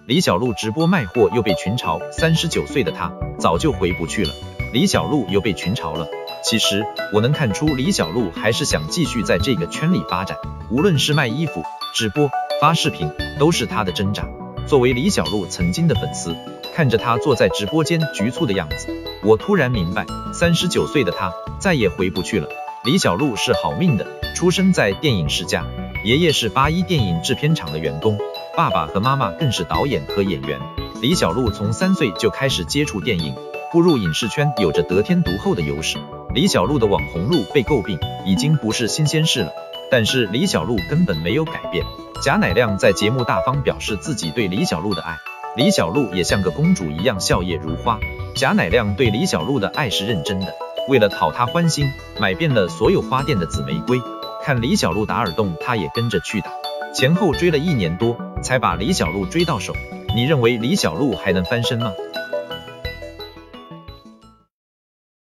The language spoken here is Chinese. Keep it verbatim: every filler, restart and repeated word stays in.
李小璐直播卖货又被群嘲，三十九岁的她早就回不去了。李小璐又被群嘲了。其实我能看出李小璐还是想继续在这个圈里发展，无论是卖衣服、直播、发视频，都是她的挣扎。作为李小璐曾经的粉丝，看着她坐在直播间局促的样子，我突然明白，三十九岁的她再也回不去了。李小璐是好命的，出生在电影世家，爷爷是八一电影制片厂的员工，爸爸和妈妈更是导演和演员。李小璐从三岁就开始接触电影，步入影视圈有着得天独厚的优势。李小璐的网红路被诟病已经不是新鲜事了，但是李小璐根本没有改变。贾乃亮在节目大方表示自己对李小璐的爱，李小璐也像个公主一样笑靥如花。贾乃亮对李小璐的爱是认真的，为了讨她欢心，买遍了所有花店的紫玫瑰。看李小璐打耳洞，他也跟着去打，前后追了一年多，才把李小璐追到手。你认为李小璐还能翻身吗？